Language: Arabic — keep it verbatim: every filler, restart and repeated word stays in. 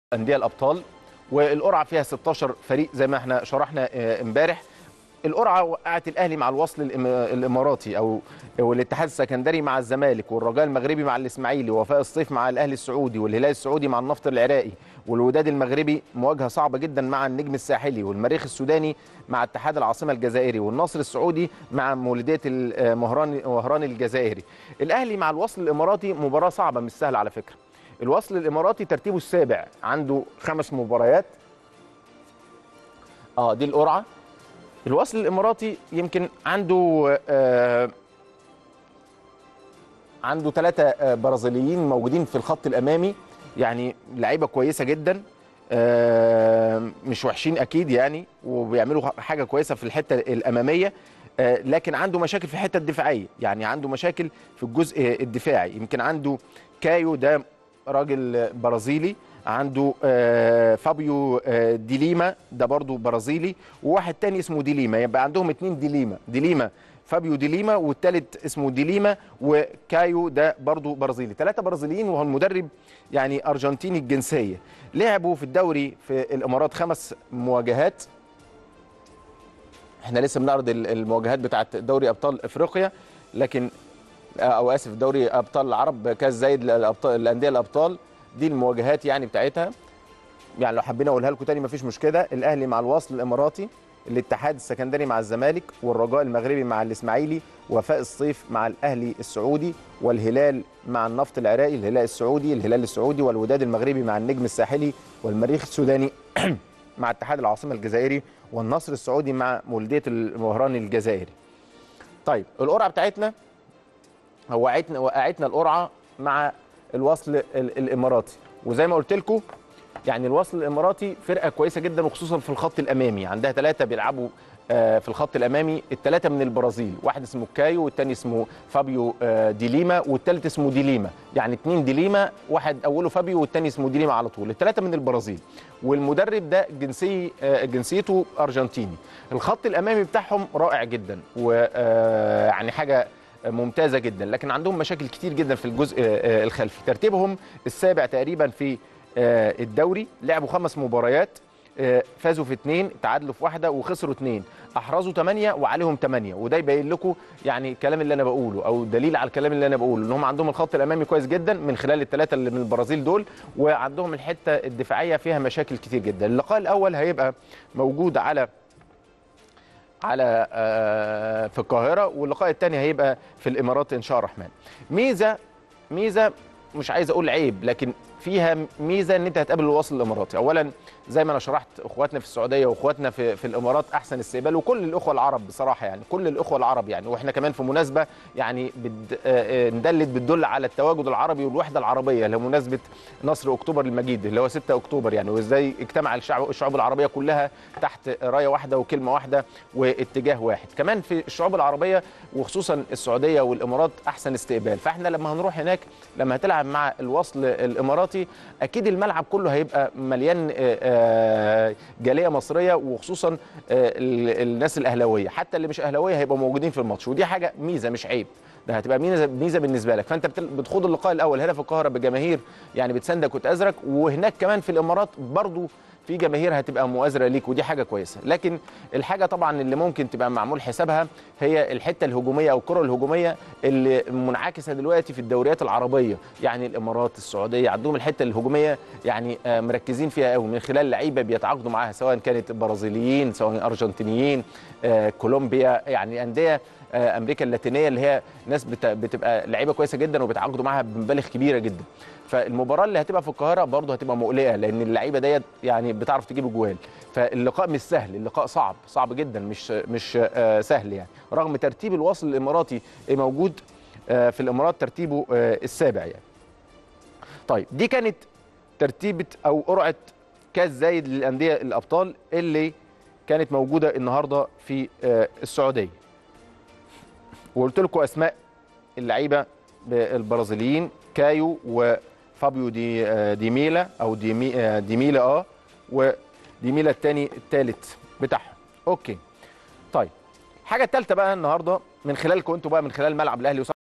انديه الابطال، والقرعه فيها ستاشر فريق زي ما احنا شرحنا امبارح. القرعه وقعت الاهلي مع الوصل الاماراتي او والاتحاد السكندري مع الزمالك، والرجاء المغربي مع الاسماعيلي، ووفاء الصيف مع الاهلي السعودي، والهلال السعودي مع النفط العراقي، والوداد المغربي مواجهه صعبه جدا مع النجم الساحلي، والمريخ السوداني مع اتحاد العاصمه الجزائري، والنصر السعودي مع مولوديه مهران وهران الجزائري. الاهلي مع الوصل الاماراتي مباراه صعبه مش سهله على فكره. الوصل الاماراتي ترتيبه السابع، عنده خمس مباريات. اه دي القرعه. الوصل الاماراتي يمكن عنده آه عنده ثلاثه برازيليين موجودين في الخط الامامي، يعني لعيبه كويسه جدا، آه مش وحشين اكيد يعني، وبيعملوا حاجه كويسه في الحته الاماميه، آه لكن عنده مشاكل في الحته الدفاعيه، يعني عنده مشاكل في الجزء الدفاعي. يمكن عنده كايو، ده راجل برازيلي، عنده آه فابيو آه ديليما، ده برضو برازيلي، وواحد تاني اسمه ديليما، يبقى عندهم اتنين ديليما ديليما فابيو ديليما، والتالت اسمه ديليما، وكايو ده برضو برازيلي. ثلاثة برازيليين، وهو المدرب يعني أرجنتيني الجنسية. لعبوا في الدوري في الإمارات خمس مواجهات. احنا لسه بنعرض المواجهات بتاعت دوري أبطال إفريقيا، لكن أو آسف دوري أبطال العرب، كاس زايد للأبطال الأندية الأبطال، دي المواجهات يعني بتاعتها. يعني لو حبينا اقولها لكم تاني مفيش مشكله. الاهلي مع الوصل الاماراتي، الاتحاد السكندري مع الزمالك، والرجاء المغربي مع الاسماعيلي، وفاء الصيف مع الاهلي السعودي، والهلال مع النفط العراقي، الهلال السعودي الهلال السعودي، والوداد المغربي مع النجم الساحلي، والمريخ السوداني مع اتحاد العاصمه الجزائري، والنصر السعودي مع مولوديه المهران الجزائري. طيب القرعه بتاعتنا وقعتنا وقعتنا القرعه مع الوصل الاماراتي، وزي ما قلت لكم يعني الوصل الاماراتي فرقه كويسه جدا، وخصوصا في الخط الامامي. عندها ثلاثه بيلعبوا في الخط الامامي، الثلاثه من البرازيل، واحد اسمه كايو، والثاني اسمه فابيو ديليما، والثالث اسمه ديليما، يعني اثنين ديليما، واحد اوله فابيو والثاني اسمه ديليما على طول. الثلاثه من البرازيل، والمدرب ده جنسي جنسيته ارجنتيني. الخط الامامي بتاعهم رائع جدا، ويعني حاجه ممتازه جدا، لكن عندهم مشاكل كتير جدا في الجزء الخلفي. ترتيبهم السابع تقريبا في الدوري، لعبوا خمس مباريات، فازوا في اثنين، تعادلوا في واحده، وخسروا اثنين، احرزوا ثمانيه وعليهم ثمانيه. وده يبين لكم يعني الكلام اللي انا بقوله، او دليل على الكلام اللي انا بقوله، ان هم عندهم الخط الامامي كويس جدا من خلال الثلاثه اللي من البرازيل دول، وعندهم الحته الدفاعيه فيها مشاكل كتير جدا. اللقاء الاول هيبقى موجود على على في القاهره، واللقاء الثاني هيبقى في الامارات ان شاء الرحمن. ميزه ميزه مش عايز اقول عيب، لكن فيها ميزه ان انت هتقابل الوصل الاماراتي. اولا زي ما انا شرحت، اخواتنا في السعوديه واخواتنا في في الامارات احسن استقبال، وكل الاخوه العرب بصراحه، يعني كل الاخوه العرب يعني، واحنا كمان في مناسبه يعني ندلت بتدل على التواجد العربي والوحده العربيه، لمناسبه نصر اكتوبر المجيد اللي هو ستة اكتوبر يعني، وازاي اجتمع الشعب الشعوب العربيه كلها تحت رايه واحده وكلمه واحده واتجاه واحد. كمان في الشعوب العربيه وخصوصا السعوديه والامارات احسن استقبال. فاحنا لما هنروح هناك، لما هتلعب مع الوصل الاماراتي، اكيد الملعب كله هيبقى مليان جاليه مصريه، وخصوصا الناس الاهلاويه، حتى اللي مش اهلاويه هيبقوا موجودين في الماتش، ودي حاجه ميزه مش عيب، ده هتبقى ميزه ميزه بالنسبه لك. فانت بتخوض اللقاء الاول هنا في القاهره بجماهير يعني بتساندك وتأزرك، وهناك كمان في الامارات برضو في جماهير هتبقى مؤازره ليك، ودي حاجه كويسه. لكن الحاجه طبعا اللي ممكن تبقى معمول حسابها هي الحته الهجوميه او الكره الهجوميه اللي منعكسه دلوقتي في الدوريات العربيه، يعني الامارات السعوديه عندهم الحته الهجوميه يعني مركزين فيها قوي، من خلال لعيبه بيتعاقدوا معاها، سواء كانت برازيليين سواء ارجنتينيين، كولومبيا، يعني انديه امريكا اللاتينيه اللي هي ناس بتبقى لعيبه كويسه جدا وبيتعاقدوا معاها بمبالغ كبيره جدا. فالمباراه اللي هتبقى في القاهره برضه هتبقى مقلقه، لان اللعيبه ديت يعني بتعرف تجيب اجوال، فاللقاء مش سهل، اللقاء صعب صعب جدا، مش مش سهل يعني، رغم ترتيب الوصل الاماراتي موجود في الامارات ترتيبه السابع يعني. طيب دي كانت ترتيبه او قرعه كاس زايد للانديه الابطال اللي كانت موجوده النهارده في السعوديه، وقلت لكم اسماء اللعيبه البرازيليين، كايو وفابيو دي ديميلا او ديمي ديميلا اه وديميلا الثاني الثالث بتاعهم. اوكي طيب، الحاجه الثالثه بقى النهارده من خلالكم انتوا بقى، من خلال ملعب الاهلي